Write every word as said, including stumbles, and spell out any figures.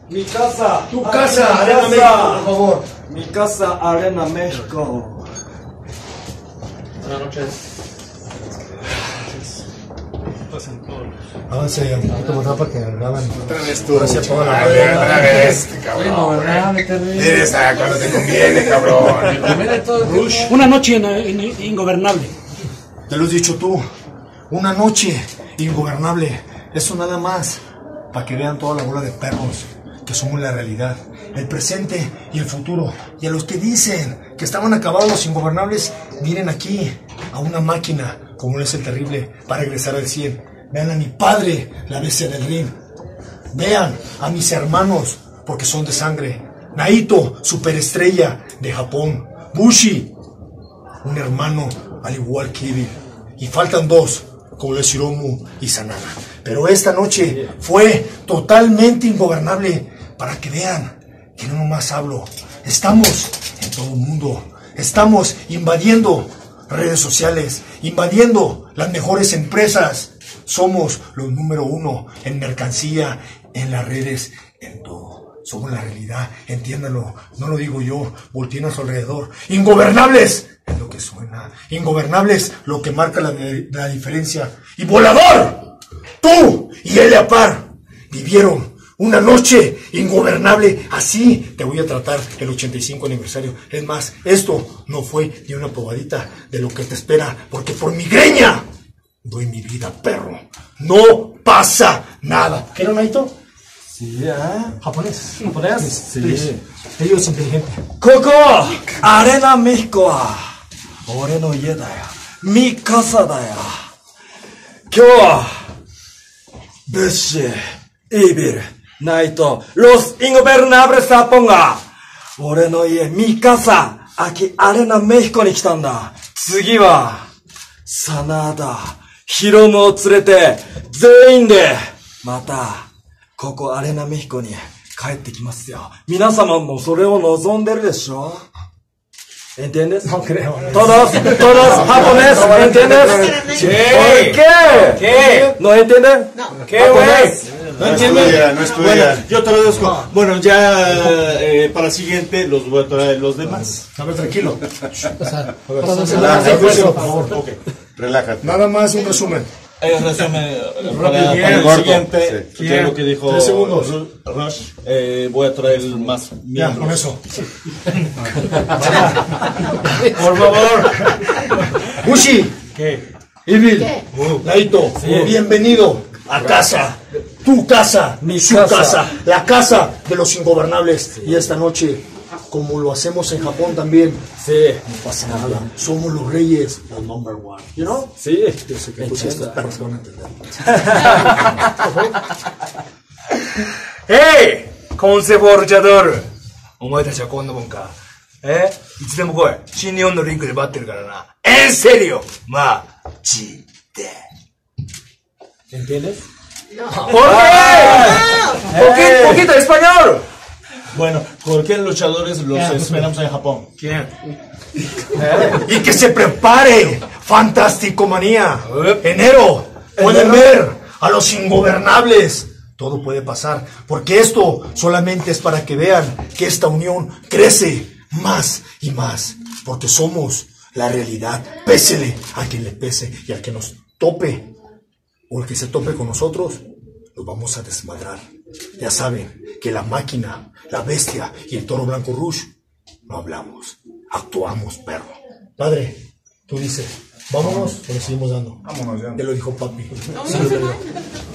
Mi casa. Tu casa, Arena México, por favor. Mi casa, Arena México. Buenas noches. Avance un poquito más rápido para que graban. Otra vez tú. Ahora sí apaga la A ver, otra vez, Bueno, cabrón. ¿verdad? Terrible. Eres a cuando te conviene, cabrón. Rush. Una noche in- in- ingobernable. Te lo has dicho tú. Una noche ingobernable. Eso nada más. Para que vean toda la bola de perros que somos la realidad. El presente y el futuro. Y a los que dicen que estaban acabados los ingobernables, miren aquí a una máquina como es el terrible para regresar al cien. Vean a mi padre, la bestia del ring. Vean a mis hermanos, porque son de sangre. Naito, superestrella de Japón. Bushi, un hermano al igual que Evil. Y faltan dos, como los Hiromu y Sanada. Pero esta noche fue totalmente ingobernable para que vean que no nomás hablo. Estamos en todo el mundo. Estamos invadiendo redes sociales, invadiendo las mejores empresas. Somos los número uno en mercancía, en las redes, en todo. Somos la realidad, entiéndanlo. No lo digo yo, volteen a su alrededor. ¡Ingobernables! Es lo que suena. Ingobernables, lo que marca la, la diferencia. ¡Y volador! Tú y él a par vivieron una noche ingobernable. Así te voy a tratar el ochenta y cinco aniversario. Es más, esto no fue ni una probadita de lo que te espera, porque por mi greña doy mi vida, perro. No pasa nada. ¿Qué era, Naito? Sí, ¿eh? ¿Japonés? ¿Japonés? Sí. Ellos es inteligente. Koko, Arena México. Ore no ie da yo. Mi casa da yo. Kyou wa Bushi, Evil, Naito, Los Ingobernables Japón ga Ore no ie, mi casa, aki Arena México ni kitaんだ. Tsugi wa Sanada, Hiromu o tsurete,全員でまたここアレナメヒコに帰ってきますよ。皆様もそれを望んでるでしょ? ¿Entiendes? No creo. Todos, todos japonés, ¿entiendes? ¿Qué? ¿Qué? ¿Qué? ¿No entienden? ¿Qué, Japonés. güey? No estudia, no estudia. Bueno, yo traduzco. Bueno, ya eh, para el siguiente los voy a traer los demás. A ver, tranquilo. Relájate, Por favor. Ok. relájate. Nada más un resumen. Eh, resumen, para, Bien, para el corto, siguiente, sí. que es lo que dijo Tres segundos. Ru- Rush, eh, voy a traer más Ya, miembros. con eso. Por favor. Bushi, ¿Qué? Evil, ¿Qué? Naito, bienvenido a casa. Tu casa, Mi su casa. casa, la casa de los ingobernables. Y esta noche, como lo hacemos en Japón también, Sí. no pasa nada. Somos los reyes, los number one. You know? Sí. Yo sé que pues estos perros van a entender. ヘイコンセフォルチャドールお前たちはこんなもんかえいつでも来い新日本のリンクで待ってるからなエンセリオマジで ¿Entiendes? ¿Por qué? ¿Poquito, poquito español? Bueno, cualquier luchadores los esperamos en Japón. ¿Quién? Y que se prepare, Fantástico Manía. Enero, pueden ver a los ingobernables. Todo puede pasar, porque esto solamente es para que vean que esta unión crece más y más, porque somos la realidad. Pésele a quien le pese y al que nos tope o el que se tope con nosotros, los vamos a desmadrar. Ya saben que la máquina, la bestia y el toro blanco Rush no hablamos, actuamos, perro. Padre, tú dices, vámonos o le seguimos dando. Vámonos ya. Ya lo dijo papi. Sí, lo digo.